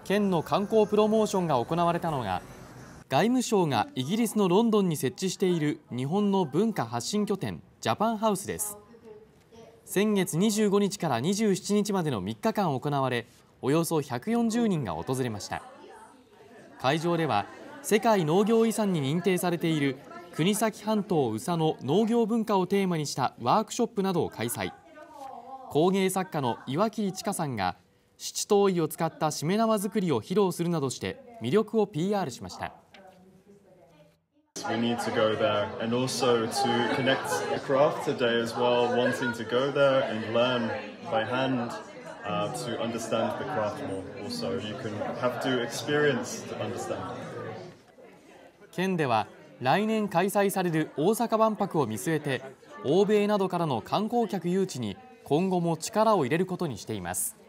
県の観光プロモーションが行われたのが、外務省がイギリスのロンドンに設置している日本の文化発信拠点ジャパンハウスです。先月25日から27日までの3日間行われ、およそ140人が訪れました。会場では世界農業遺産に認定されている国東半島宇佐の農業文化をテーマにしたワークショップなどを開催。工芸作家の岩切千佳さんが七島藺を使ったしめ縄作りを披露するなどして魅力を PR しました。 We need to go there and also to connect the craft today as well, wanting to go there and learn by hand to understand the craft more. Also, you can have to experience to understand. 県では来年開催される大阪万博を見据えて、欧米などからの観光客誘致に今後も力を入れることにしています。